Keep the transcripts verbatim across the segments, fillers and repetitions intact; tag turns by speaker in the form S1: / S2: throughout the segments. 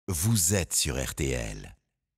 S1: vous êtes sur R T L.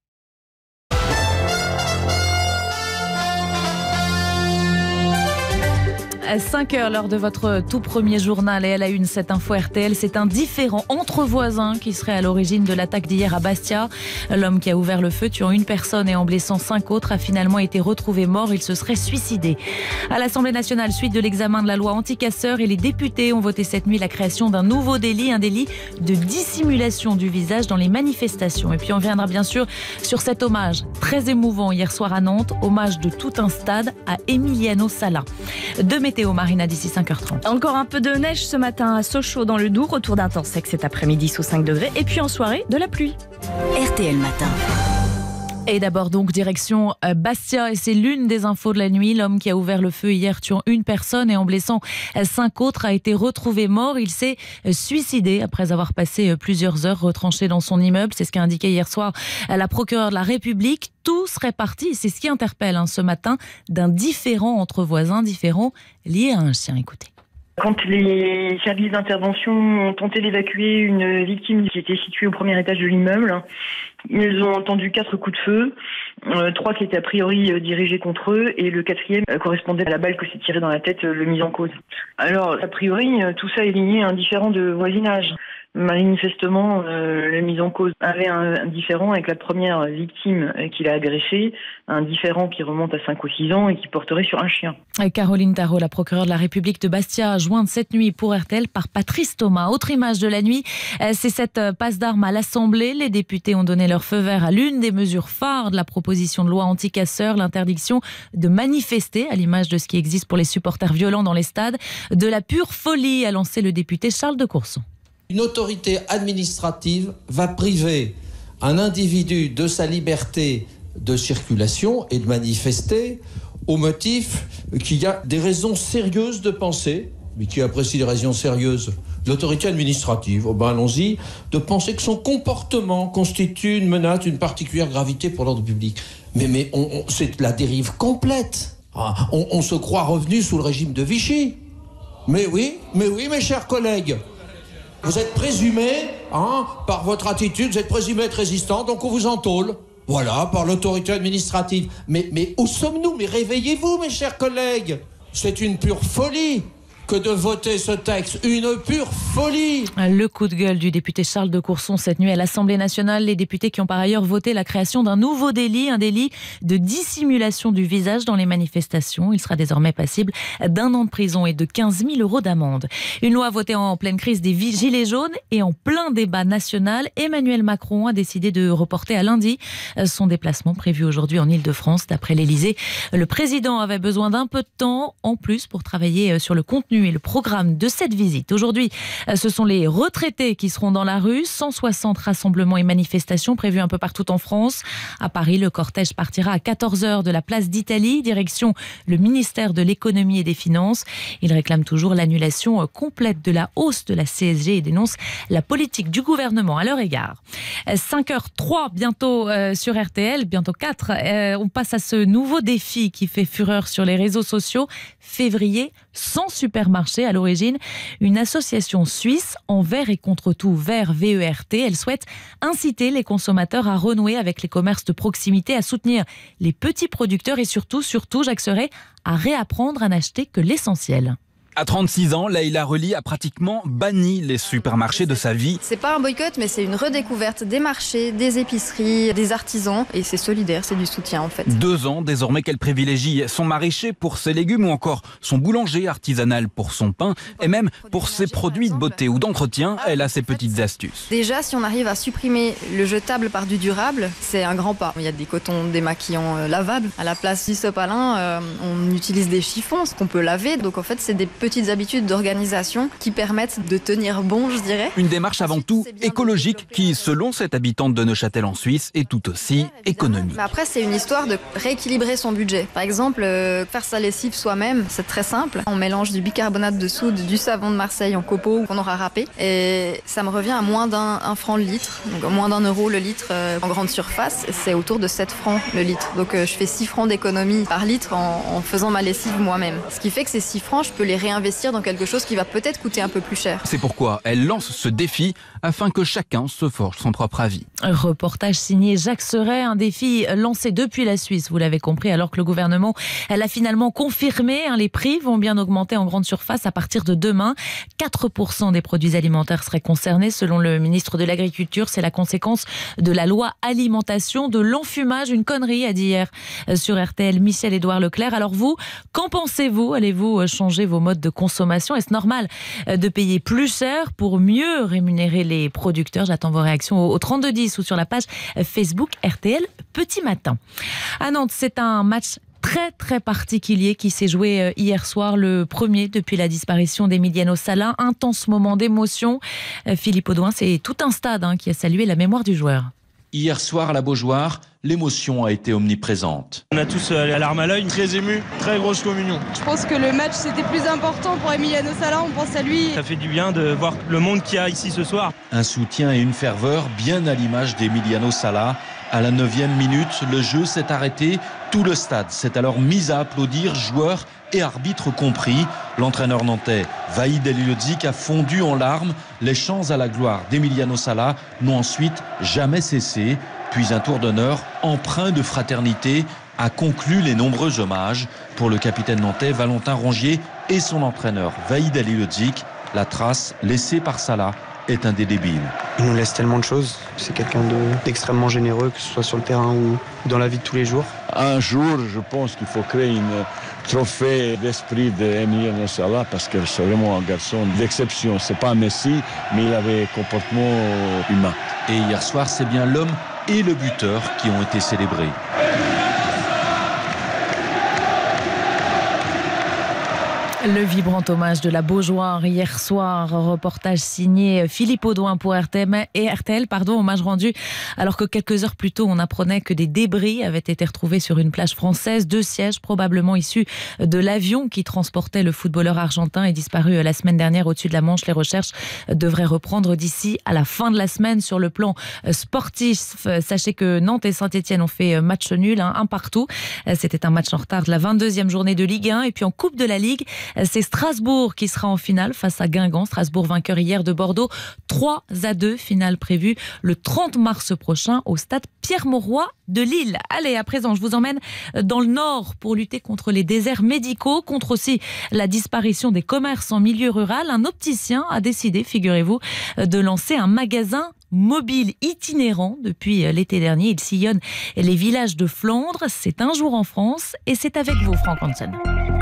S2: À cinq heures, lors de votre tout premier journal, et à la une, cette info R T L, c'est un différend entre voisins qui serait à l'origine de l'attaque d'hier à Bastia. L'homme qui a ouvert le feu, tuant une personne et en blessant cinq autres, a finalement été retrouvé mort. Il se serait suicidé. À l'Assemblée nationale, suite de l'examen de la loi anti-casseurs, et les députés ont voté cette nuit la création d'un nouveau délit, un délit de dissimulation du visage dans les manifestations. Et puis on reviendra bien sûr sur cet hommage très émouvant hier soir à Nantes, hommage de tout un stade à Emiliano Sala. De météo, Marina, d'ici cinq heures trente.
S3: Encore un peu de neige ce matin à Sochaux dans le Doubs, retour d'un temps sec cet après-midi sous cinq degrés, et puis en soirée, de la pluie.
S4: R T L Matin.
S2: Et d'abord donc direction Bastia, et c'est l'une des infos de la nuit. L'homme qui a ouvert le feu hier tuant une personne et en blessant cinq autres a été retrouvé mort. Il s'est suicidé après avoir passé plusieurs heures retranché dans son immeuble. C'est ce qu'a indiqué hier soir la procureure de la République. Tout serait parti, c'est ce qui interpelle hein, ce matin, d'un différend entre voisins, différend lié à un chien. Écoutez.
S5: Quand les services d'intervention ont tenté d'évacuer une victime qui était située au premier étage de l'immeuble, ils ont entendu quatre coups de feu, euh, trois qui étaient a priori euh, dirigés contre eux, et le quatrième euh, correspondait à la balle que s'est tirée dans la tête euh, le mis en cause. Alors, a priori, euh, tout ça est lié à un différend de voisinage. Manifestement, euh, le mis en cause avait un, un différend avec la première victime euh, qui l'a agressé, un différend qui remonte à cinq ou six ans et qui porterait sur un chien.
S2: Caroline Tarot, la procureure de la République de Bastia, jointe cette nuit pour R T L par Patrice Thomas. Autre image de la nuit, c'est cette passe d'armes à l'Assemblée. Les députés ont donné leur feu vert à l'une des mesures phares de la proposition de loi anti-casseurs, l'interdiction de manifester, à l'image de ce qui existe pour les supporters violents dans les stades. De la pure folie, a lancé le député Charles de Courson.
S6: Une autorité administrative va priver un individu de sa liberté de circulation et de manifester au motif qu'il y a des raisons sérieuses de penser, mais qui apprécie des raisons sérieuses, l'autorité administrative, oh ben allons-y, de penser que son comportement constitue une menace d'une particulière gravité pour l'ordre public. Mais, mais on, on, c'est la dérive complète. Ah, on, on se croit revenu sous le régime de Vichy. Mais oui, mais oui, mes chers collègues. Vous êtes présumé, hein, par votre attitude, vous êtes présumé être résistant, donc on vous entôle. Voilà, par l'autorité administrative. Mais, mais où sommes-nous ? Mais réveillez-vous, mes chers collègues. C'est une pure folie que de voter ce texte. Une pure folie.
S2: Le coup de gueule du député Charles de Courson cette nuit à l'Assemblée nationale. Les députés qui ont par ailleurs voté la création d'un nouveau délit, un délit de dissimulation du visage dans les manifestations. Il sera désormais passible d'un an de prison et de quinze mille euros d'amende. Une loi votée en pleine crise des gilets jaunes et en plein débat national. Emmanuel Macron a décidé de reporter à lundi son déplacement prévu aujourd'hui en Ile-de-France. D'après l'Élysée, le président avait besoin d'un peu de temps en plus pour travailler sur le contenu et le programme de cette visite. Aujourd'hui, ce sont les retraités qui seront dans la rue. cent soixante rassemblements et manifestations prévus un peu partout en France. À Paris, le cortège partira à quatorze heures de la place d'Italie, direction le ministère de l'économie et des finances. Il réclame toujours l'annulation complète de la hausse de la C S G et dénonce la politique du gouvernement à leur égard. cinq heures trois bientôt euh, sur R T L, bientôt quatre. Euh, on passe à ce nouveau défi qui fait fureur sur les réseaux sociaux. Février sans supermarché. À l'origine, une association suisse envers et contre tout, Vert V E R T. Elle souhaite inciter les consommateurs à renouer avec les commerces de proximité, à soutenir les petits producteurs et surtout, surtout, Jacques Serret, à réapprendre à n'acheter que l'essentiel.
S7: À trente-six ans, Leïla Reli a pratiquement banni les supermarchés de sa vie.
S8: C'est pas un boycott, mais c'est une redécouverte des marchés, des épiceries, des artisans. Et c'est solidaire, c'est du soutien en fait.
S7: Deux ans désormais qu'elle privilégie son maraîcher pour ses légumes ou encore son boulanger artisanal pour son pain. Et même pour ses produits de beauté ou d'entretien, elle a ses petites astuces.
S8: Déjà, si on arrive à supprimer le jetable par du durable, c'est un grand pas. Il y a des cotons démaquillants euh, lavables. À la place du sopalin, euh, on utilise des chiffons, ce qu'on peut laver. Donc en fait, c'est des petites habitudes d'organisation qui permettent de tenir bon, je dirais.
S7: Une démarche avant tout écologique qui, selon cette habitante de Neuchâtel en Suisse, est tout aussi économique.
S8: Mais après, c'est une histoire de rééquilibrer son budget. Par exemple, euh, faire sa lessive soi-même, c'est très simple. On mélange du bicarbonate de soude, du savon de Marseille en copeaux qu'on aura râpé. Et ça me revient à moins d'un un franc le litre, donc moins d'un euro le litre euh, en grande surface. C'est autour de sept francs le litre. Donc euh, je fais six francs d'économie par litre en, en faisant ma lessive moi-même. Ce qui fait que ces six francs, je peux les réinvestir réinvestir dans quelque chose qui va peut-être coûter un peu plus cher.
S7: C'est pourquoi elle lance ce défi afin que chacun se forge son propre avis.
S2: Reportage signé Jacques Serret, un défi lancé depuis la Suisse, vous l'avez compris, alors que le gouvernement elle a finalement confirmé, hein, les prix vont bien augmenter en grande surface à partir de demain. quatre pour cent des produits alimentaires seraient concernés, selon le ministre de l'Agriculture. C'est la conséquence de la loi alimentation, de l'enfumage, une connerie, a dit hier sur R T L Michel-Édouard Leclerc. Alors vous, qu'en pensez-vous? Allez-vous changer vos modes de consommation? Est-ce normal de payer plus cher pour mieux rémunérer les producteurs? J'attends vos réactions au trente-deux dix ou sur la page Facebook R T L Petit Matin. À Nantes, c'est un match très très particulier qui s'est joué hier soir, le premier depuis la disparition d'Emiliano Sala. Intense moment d'émotion. Philippe Audouin, c'est tout un stade hein, qui a salué la mémoire du joueur.
S4: Hier soir à la Beaujoire, l'émotion a été omniprésente.
S9: On a tous la larme à l'œil, très ému, très grosse communion.
S10: Je pense que le match c'était plus important pour Emiliano Sala, on pense à lui.
S9: Ça fait du bien de voir le monde qu'il y a ici ce soir.
S4: Un soutien et une ferveur bien à l'image d'Emiliano Sala. À la neuvième minute, le jeu s'est arrêté. Tout le stade s'est alors mis à applaudir, joueurs et arbitres compris. L'entraîneur nantais Vahid Halilhodžić a fondu en larmes. Les chants à la gloire d'Emiliano Sala n'ont ensuite jamais cessé. Puis un tour d'honneur empreint de fraternité a conclu les nombreux hommages. Pour le capitaine nantais Valentin Rongier et son entraîneur Vahid Halilhodžić, la trace laissée par Sala est indélébile.
S11: Il nous laisse tellement de choses. C'est quelqu'un de, d'extrêmement généreux, que ce soit sur le terrain ou dans la vie de tous les jours.
S12: Un jour, je pense qu'il faut créer une trophée d'esprit d'Emiliano Sala parce que c'est vraiment un garçon d'exception. C'est pas un Messi, mais il avait un comportement humain.
S4: Et hier soir, c'est bien l'homme et le buteur qui ont été célébrés.
S2: Le vibrant hommage de la Beaujoire hier soir, reportage signé Philippe Audouin pour R T M et R T L, pardon, hommage rendu alors que quelques heures plus tôt on apprenait que des débris avaient été retrouvés sur une plage française, deux sièges probablement issus de l'avion qui transportait le footballeur argentin et disparu la semaine dernière au-dessus de la Manche. Les recherches devraient reprendre d'ici à la fin de la semaine. Sur le plan sportif, sachez que Nantes et Saint-Etienne ont fait match nul, hein, un partout. C'était un match en retard de la vingt-deuxième journée de Ligue un et puis en Coupe de la Ligue, c'est Strasbourg qui sera en finale face à Guingamp. Strasbourg vainqueur hier de Bordeaux, trois à deux, finale prévue le trente mars prochain au stade Pierre-Mauroy de Lille. Allez, à présent, je vous emmène dans le nord pour lutter contre les déserts médicaux, contre aussi la disparition des commerces en milieu rural. Un opticien a décidé, figurez-vous, de lancer un magasin mobile itinérant depuis l'été dernier. Il sillonne les villages de Flandre. C'est un jour en France et c'est avec vous, Franck Hansen.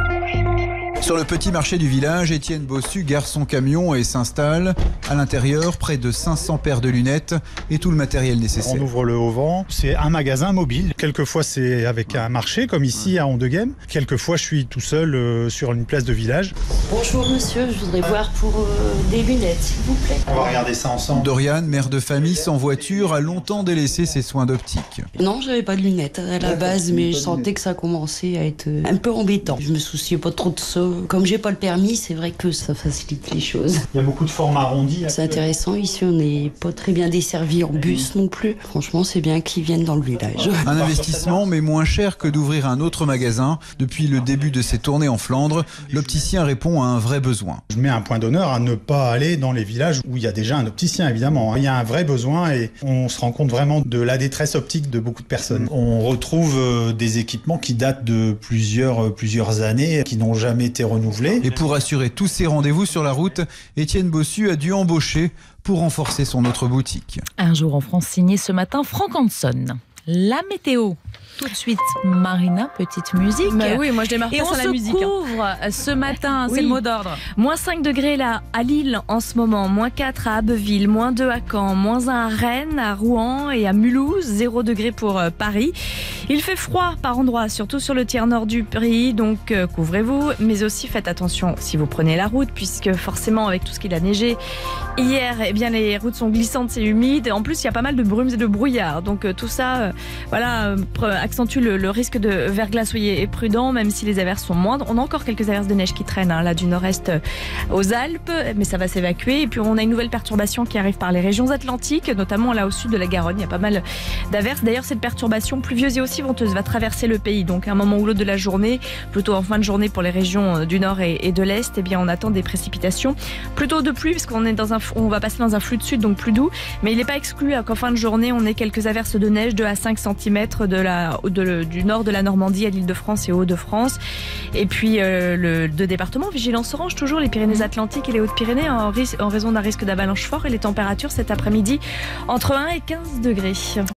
S13: Sur le petit marché du village, Étienne Bossu gare son camion et s'installe. À l'intérieur, près de cinq cents paires de lunettes et tout le matériel nécessaire.
S14: On ouvre le haut-vent. C'est un magasin mobile. Quelquefois, c'est avec un marché, comme ici à Ondegem. Quelquefois, je suis tout seul euh, sur une place de village.
S15: Bonjour monsieur, je voudrais voir pour euh, des lunettes, s'il vous plaît.
S14: On va regarder ça ensemble.
S13: Dorian, mère de famille sans voiture, a longtemps délaissé ses soins d'optique.
S15: Non, j'avais pas de lunettes à la base, mais je sentais que ça commençait à être un peu embêtant. Je me souciais pas trop de ça. Comme j'ai pas le permis, c'est vrai que ça facilite les choses.
S14: Il y a beaucoup de formes arrondies.
S15: C'est intéressant, ici on n'est pas très bien desservi en bus non plus. Franchement, c'est bien qu'ils viennent dans le village.
S13: Un investissement, mais moins cher que d'ouvrir un autre magasin. Depuis le début de ses tournées en Flandre, l'opticien répond à un vrai besoin.
S14: Je mets un point d'honneur à ne pas aller dans les villages où il y a déjà un opticien, évidemment. Il y a un vrai besoin et on se rend compte vraiment de la détresse optique de beaucoup de personnes. On retrouve des équipements qui datent de plusieurs, plusieurs années, qui n'ont jamais été renouvelés.
S13: Et pour assurer tous ces rendez-vous sur la route, Étienne Bossu a dû embaucher pour renforcer son autre boutique.
S2: Un jour en France, signé ce matin Franck Hansen. La météo. Tout de suite, Marina, petite musique.
S3: Bah oui, moi je démarre
S2: et
S3: pas
S2: on
S3: sur la
S2: se
S3: musique.
S2: couvre hein. ce matin, oui. C'est le mot d'ordre.
S3: Moins cinq degrés là à Lille en ce moment, moins quatre à Abbeville, moins deux à Caen, moins un à Rennes, à Rouen et à Mulhouse, zéro degré pour euh, Paris. Il fait froid par endroits, surtout sur le tiers nord du pays, donc euh, couvrez-vous, mais aussi faites attention si vous prenez la route, puisque forcément avec tout ce qu'il a neigé hier, eh bien les routes sont glissantes et humides. En plus, il y a pas mal de brumes et de brouillard, donc euh, tout ça, euh, voilà, euh, accentue le, le risque de verglas. Soyez prudents, même si les averses sont moindres. On a encore quelques averses de neige qui traînent hein, là du nord-est aux Alpes, mais ça va s'évacuer. Et puis on a une nouvelle perturbation qui arrive par les régions atlantiques, notamment là au sud de la Garonne. Il y a pas mal d'averses. D'ailleurs, cette perturbation pluvieuse et aussi venteuse va traverser le pays. Donc à un moment ou l'autre de la journée, plutôt en fin de journée pour les régions du nord et, et de l'est, eh bien on attend des précipitations plutôt de pluie, parce qu'on est dans un, on va passer dans un flux de sud, donc plus doux. Mais il n'est pas exclu qu'en fin de journée, on ait quelques averses de neige, deux à cinq centimètres de la, de, du nord de la Normandie à l'Île-de-France et Hauts-de-France. Et puis euh, le deux départements, vigilance orange toujours, les Pyrénées-Atlantiques et les Hautes-Pyrénées en, en raison d'un risque d'avalanche fort, et les températures cet après-midi entre un et quinze degrés.